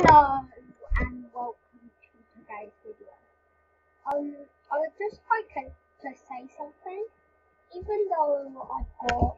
Hello and welcome to today's video. I would just like to say something. Even though I've got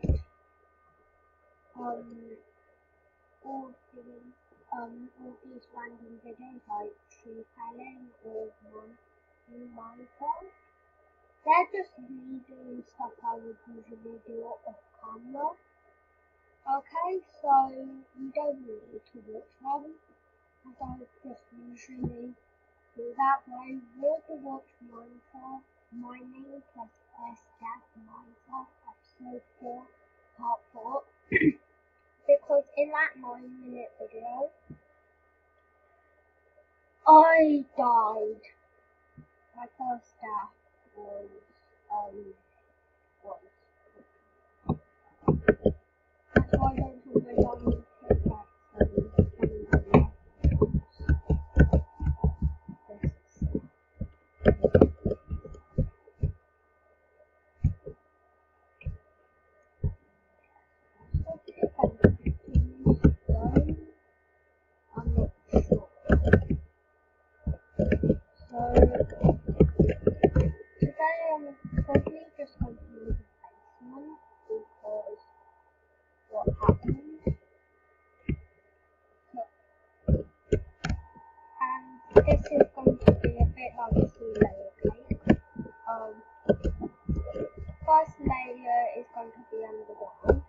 all these random videos like tree felling or Minecraft, they're just me doing stuff I would usually do off camera. Okay, so you don't need to watch them, as I just usually do that, but I would watch Minecraft Mining plus Death Minecraft episode 4 part 4 because in that 9-minute video I died. My first death was that's why I don't always on I'm not sure. So today I'm probably just going to use the basement because what happened. And this is going to be a bit like a 2-layer cake. First layer is going to be underground.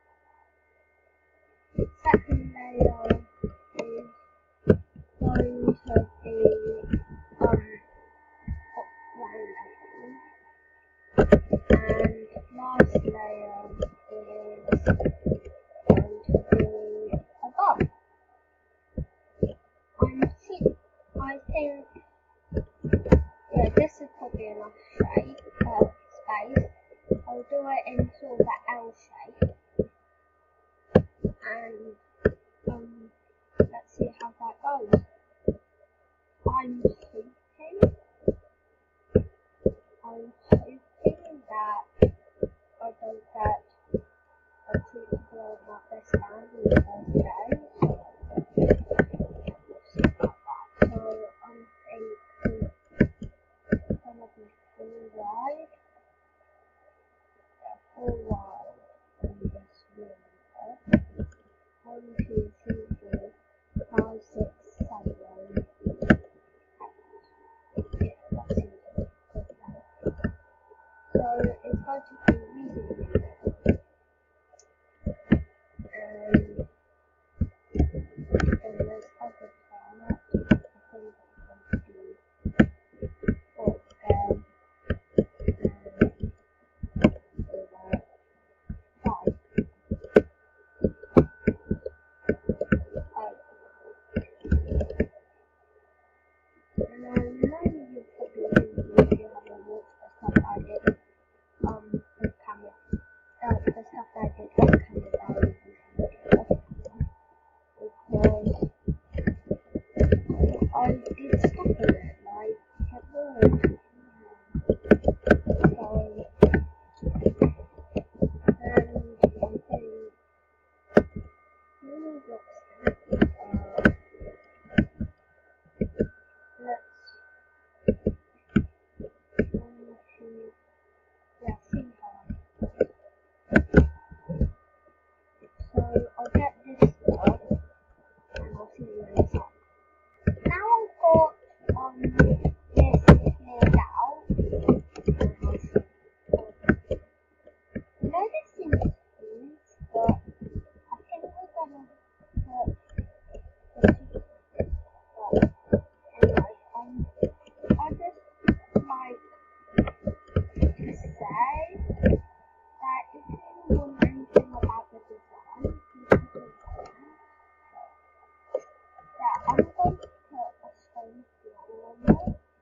Second layer is going to be ground level. And last layer is going to be above. I think, yeah, this is probably enough space. I'll do it in sort of an L shape, and let's see how that goes. I'm hoping that I don't get a tree blown up this down in the first day. So I'm thinking it's gonna be full wide. Full wide in this room. 1, 2, 3, 4, 5, 6, 7, 8. Yeah, that seems good now. So it's going to be reasonably big. And then there's other part. I think it's going to be up there. And I know you probably if you haven't watched the stuff I did with camera, the stuff I did on camera because I did stuff with it, like get bored. So and I think really looks let's see how. So I'll get this stuff and I'll see you in a sec. Now I've got this cleared out and I'll show you. I know this seems huge, but I think we're gonna put anyway, I just like to say that if you want anything about the design, you can do that. Yeah, I'm going to put a stone floor on it.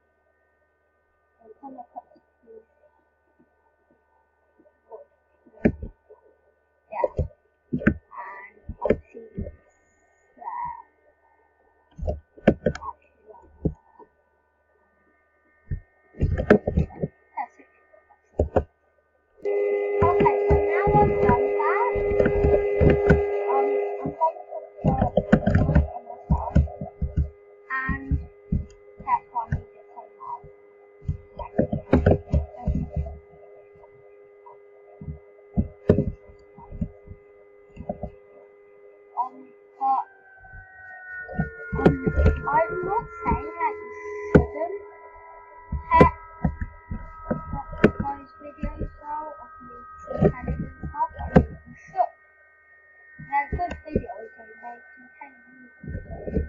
I'm not saying that you shouldn't have those videos though of me tree-planting and stuff. I mean, you should. They're good videos and they contain music.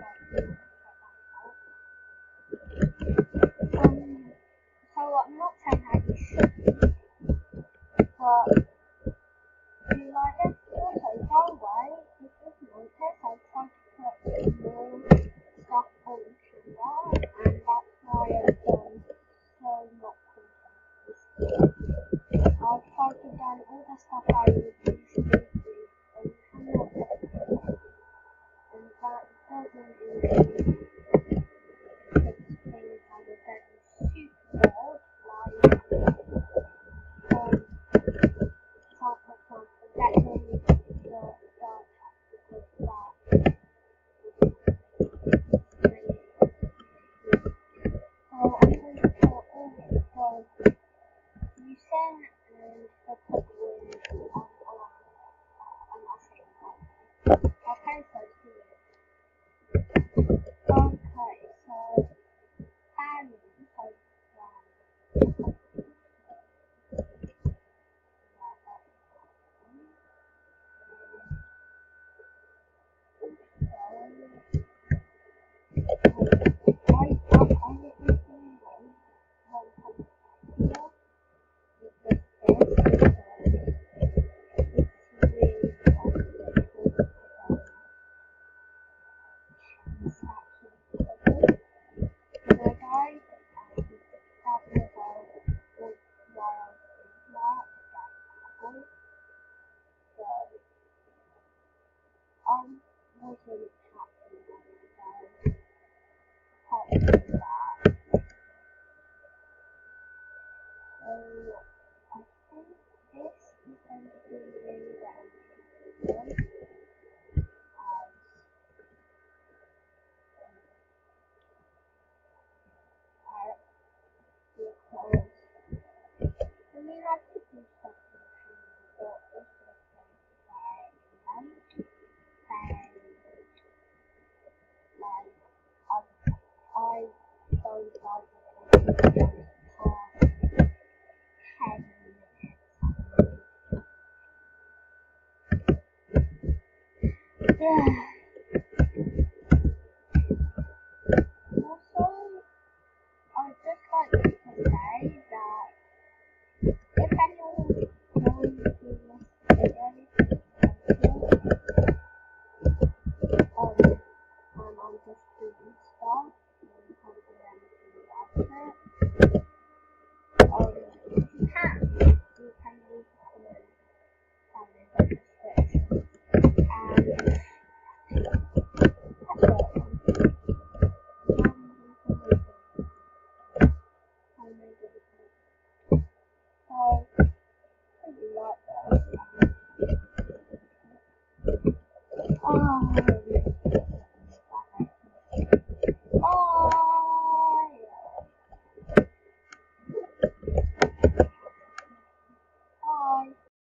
So I'm not saying that you shouldn't, but like it's also one way, if you've noticed, I've tried to put more stuff on Canva, and that's why I've done so much content. I've tried to done all the stuff I would usually do on Canva, and that doesn't include explaining how to get super bored, like, so for example, that normally the start because that so I'm going to put all the using and the following on and I'll say okay, so do it. Okay, so banning, so wasn't happy when I that. So I think this is going to be really good as because I mean I could do something but it's just like late and like I don't like it.